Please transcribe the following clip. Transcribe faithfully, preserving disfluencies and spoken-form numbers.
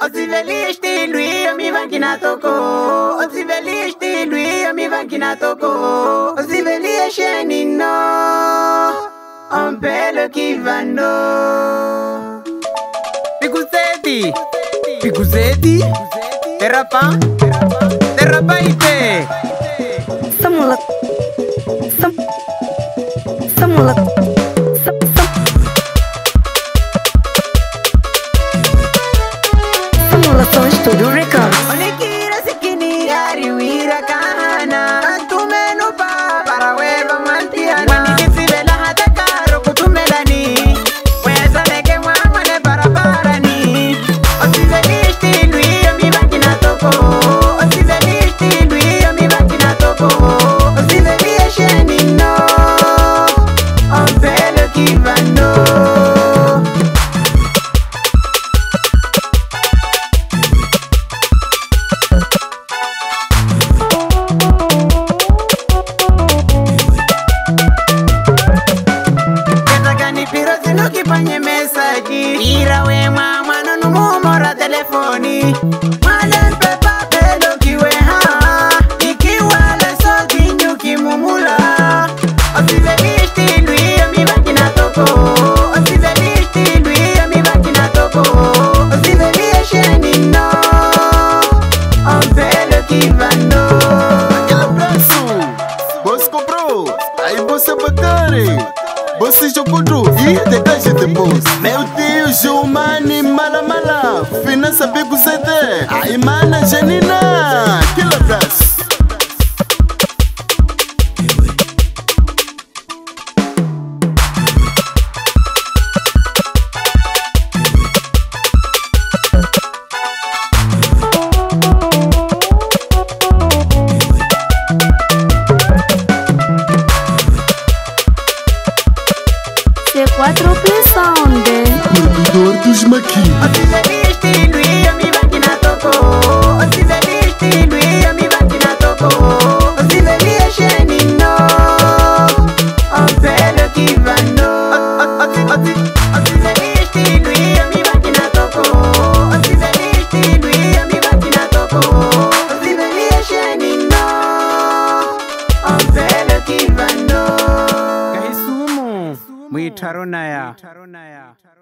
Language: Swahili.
Osivelisti lui mi vankina toko. Osivelisti lui mi vankina toko. Osiveli shenino. On pelo kivano. Picuzeti, Picuzeti, terapa, terapa ite. Samula, sam, samula, sam, sam. Samula Son Studio Records. Onikira sikini yari wira kana. Antumeno pa para weva mantiana. Wanikisi vela hata karo kutumelani. Weza neke mwamane para para ni. Osivelisti lui mi vankina toko. Osivelisti lui mi vankina toko. Osiveli shenino. On pelo kivano. Kipanye mesaji ira we mama no numora telefoni malen pepa pelo kiwe ha ikiwa le so kinyu kimumula osivelisti lui mi vankina toko osivelisti lui mi vankina toko osiveli shenino on pelo kivano aquele abraço você comprou aí você bacana. Você jogou e te caixa de bolsa. Meu Deus, o mani mala mala. Finança bico C D. Ai, mana Janina. Aquele abraço. C quatro Play Sound. Produtor dos maquinos. Osivelisti lui mi vankina toko. Osivelisti lui mi vankina toko. Osiveli shenino. On pelo kivano. Osivelisti lui mi vankina toko. Osivelisti lui mi vankina toko. Osiveli shenino. On pelo kivano. Kaisumu. Muitaronaya.